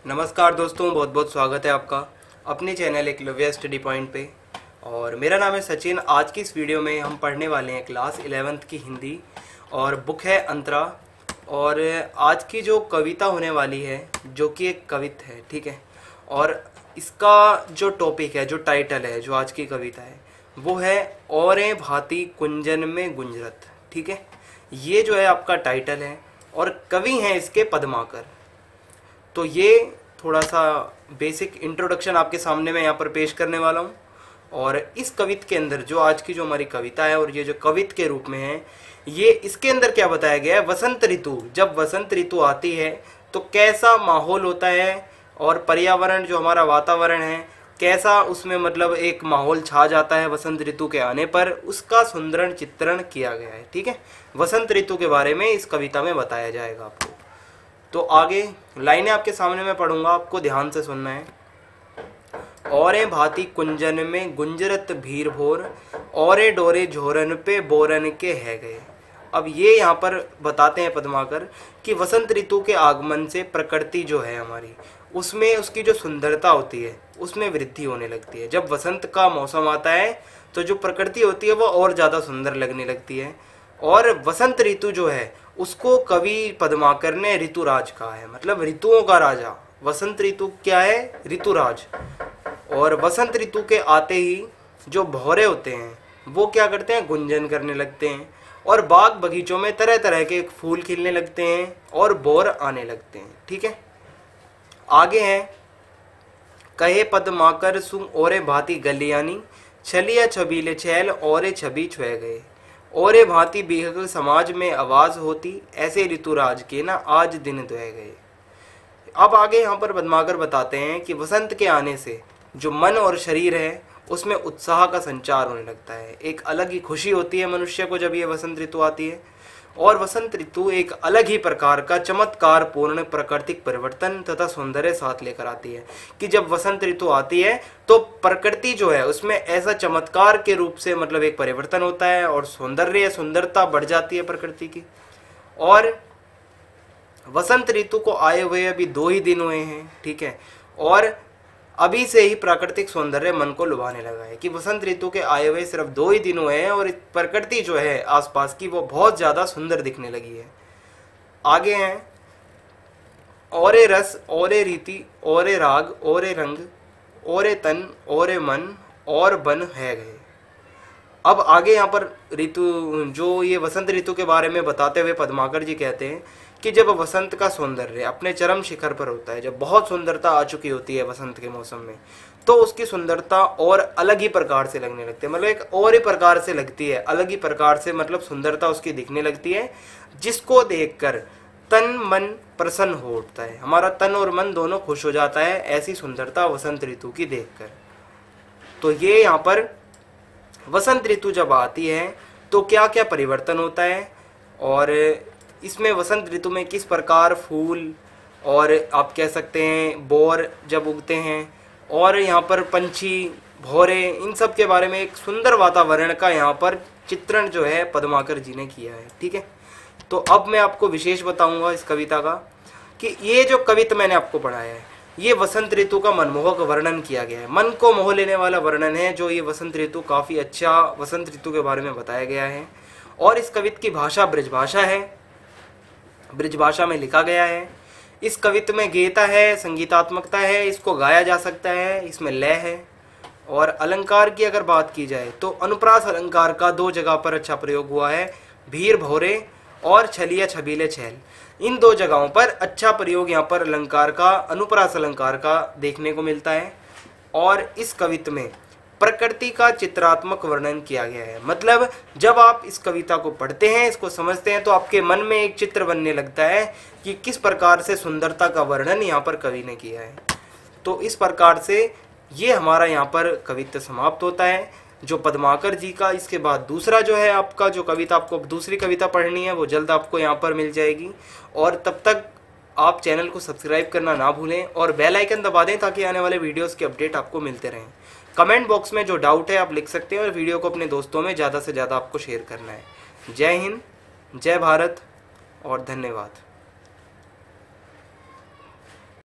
नमस्कार दोस्तों, बहुत बहुत स्वागत है आपका अपने चैनल एकलव्य स्टडी पॉइंट पे। और मेरा नाम है सचिन। आज की इस वीडियो में हम पढ़ने वाले हैं क्लास 11th की हिंदी और बुक है अंतरा। और आज की जो कविता होने वाली है जो कि एक कवित है, ठीक है। और इसका जो टॉपिक है, जो टाइटल है, जो आज की कविता है वो है औरें भांति कुंजन में गुंजरत, ठीक है। ये जो है आपका टाइटल है और कवि हैं इसके पद्माकर। तो ये थोड़ा सा बेसिक इंट्रोडक्शन आपके सामने मैं यहाँ पर पेश करने वाला हूँ। और इस कवित के अंदर जो आज की जो हमारी कविता है और ये जो कवित के रूप में है, ये इसके अंदर क्या बताया गया है, वसंत ऋतु, जब वसंत ऋतु आती है तो कैसा माहौल होता है और पर्यावरण जो हमारा वातावरण है कैसा उसमें मतलब एक माहौल छा जाता है वसंत ऋतु के आने पर, उसका सुंदर चित्रण किया गया है, ठीक है। वसंत ऋतु के बारे में इस कविता में बताया जाएगा आपको। तो आगे लाइनें आपके सामने मैं पढ़ूंगा, आपको ध्यान से सुनना है। औरें भांति कुंजन में गुंजरत भीर भोर, औरे डोरे झोरन पे बोरन के है गए। अब ये यहाँ पर बताते हैं पद्माकर कि वसंत ऋतु के आगमन से प्रकृति जो है हमारी, उसमें उसकी जो सुंदरता होती है उसमें वृद्धि होने लगती है। जब वसंत का मौसम आता है तो जो प्रकृति होती है वो और ज़्यादा सुंदर लगने लगती है। और वसंत ऋतु जो है उसको कवि पद्माकर ने ऋतुराज कहा है, मतलब ऋतुओं का राजा। वसंत ऋतु क्या है, ऋतुराज। और वसंत ऋतु के आते ही जो भौरे होते हैं वो क्या करते हैं, गुंजन करने लगते हैं और बाग बगीचों में तरह तरह के फूल खिलने लगते हैं और बोर आने लगते हैं, ठीक है। आगे हैं, कहे पद्माकर सुन ओरे भांति गलियानी, छलिया छबीले छैल औरे छवि छुए गए। औरे भांति बिहकल समाज में आवाज होती, ऐसे ऋतुराज के ना आज दिन दुए गए। अब आगे यहाँ पर पद्माकर बताते हैं कि वसंत के आने से जो मन और शरीर है उसमें उत्साह का संचार होने लगता है। एक अलग ही खुशी होती है मनुष्य को जब ये वसंत ऋतु आती है। और वसंत ऋतु एक अलग ही प्रकार का चमत्कार पूर्ण प्राकृतिक परिवर्तन तथा सौंदर्य साथ लेकर आती है कि जब वसंत ऋतु आती है तो प्रकृति जो है उसमें ऐसा चमत्कार के रूप से मतलब एक परिवर्तन होता है और सुंदरता बढ़ जाती है प्रकृति की। और वसंत ऋतु को आए हुए अभी 2 ही दिन हुए हैं, ठीक है। और अभी से ही प्राकृतिक सौंदर्य मन को लुभाने लगा है कि वसंत ऋतु के आए हुए सिर्फ 2 ही दिन हुए हैं और प्रकृति जो है आसपास की वो बहुत ज़्यादा सुंदर दिखने लगी है। आगे हैं, औरे रस औरे रीति औरे राग औरे रंग औरे तन औरे मन और बन है गए। अब आगे यहाँ पर ऋतु जो ये वसंत ऋतु के बारे में बताते हुए पद्माकर जी कहते हैं कि जब वसंत का सौंदर्य अपने चरम शिखर पर होता है, जब बहुत सुंदरता आ चुकी होती है वसंत के मौसम में, तो उसकी सुंदरता और अलग ही प्रकार से लगने लगती है, मतलब एक और ही प्रकार से लगती है, अलग ही प्रकार से मतलब सुंदरता उसकी दिखने लगती है, जिसको देखकर तन मन प्रसन्न हो उठता है। हमारा तन और मन दोनों खुश हो जाता है ऐसी सुंदरता वसंत ऋतु की देखकर। तो ये यहाँ पर वसंत ऋतु जब आती है तो क्या क्या परिवर्तन होता है और इसमें वसंत ऋतु में किस प्रकार फूल और आप कह सकते हैं बोर जब उगते हैं और यहाँ पर पंछी भौरे, इन सब के बारे में एक सुंदर वातावरण का यहाँ पर चित्रण जो है पद्माकर जी ने किया है, ठीक है। तो अब मैं आपको विशेष बताऊंगा इस कविता का कि ये जो कविता मैंने आपको पढ़ाया है ये वसंत ऋतु का मनमोहक वर्णन किया गया है, मन को मोह लेने वाला वर्णन है जो ये वसंत ऋतु, काफ़ी अच्छा वसंत ऋतु के बारे में बताया गया है। और इस कविता की भाषा ब्रजभाषा है, ब्रजभाषा में लिखा गया है। इस कविता में गीता है, संगीतात्मकता है, इसको गाया जा सकता है, इसमें लय है। और अलंकार की अगर बात की जाए तो अनुप्रास अलंकार का 2 जगह पर अच्छा प्रयोग हुआ है, भीर भौरे और छलिया छबीले छैल। इन 2 जगहों पर अच्छा प्रयोग यहाँ पर अलंकार का, अनुप्रास अलंकार का देखने को मिलता है। और इस कविता में प्रकृति का चित्रात्मक वर्णन किया गया है, मतलब जब आप इस कविता को पढ़ते हैं, इसको समझते हैं तो आपके मन में एक चित्र बनने लगता है कि किस प्रकार से सुंदरता का वर्णन यहाँ पर कवि ने किया है। तो इस प्रकार से ये हमारा यहाँ पर कविता समाप्त होता है जो पद्माकर जी का। इसके बाद दूसरा जो है आपका जो कविता, आपको दूसरी कविता पढ़नी है वो जल्द आपको यहाँ पर मिल जाएगी। और तब तक आप चैनल को सब्सक्राइब करना ना भूलें और बेल आइकन दबा दें ताकि आने वाले वीडियोस के अपडेट आपको मिलते रहें। कमेंट बॉक्स में जो डाउट है आप लिख सकते हैं और वीडियो को अपने दोस्तों में ज़्यादा से ज़्यादा आपको शेयर करना है। जय हिंद, जय भारत और धन्यवाद।